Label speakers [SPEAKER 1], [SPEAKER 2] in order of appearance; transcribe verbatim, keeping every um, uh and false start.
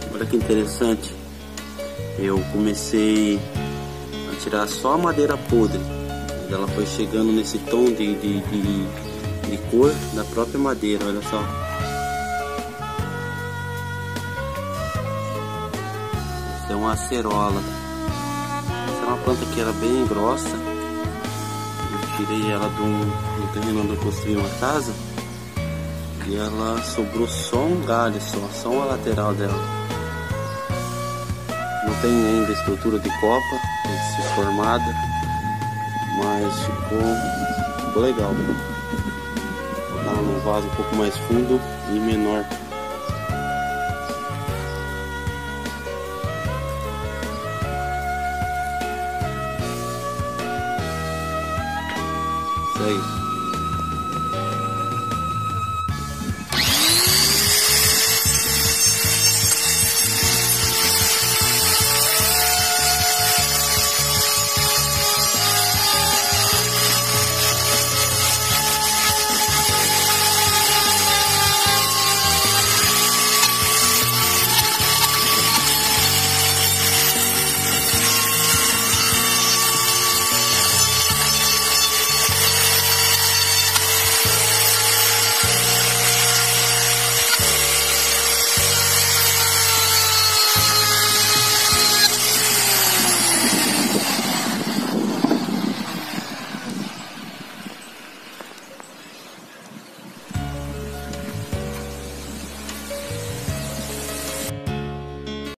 [SPEAKER 1] Olha que interessante. Eu comecei a tirar só a madeira podre. Ela foi chegando nesse tom de, de, de, de cor da própria madeira, olha só. Essa é uma acerola. Essa é uma planta que era bem grossa. Eu tirei ela do, do terreno onde eu construí uma casa. E ela sobrou só um galho, só, só uma lateral dela. Não tem ainda estrutura de copa, tem que ser formada, mas ficou, ficou legal. Vou botar num vaso um pouco mais fundo e menor. Isso aí.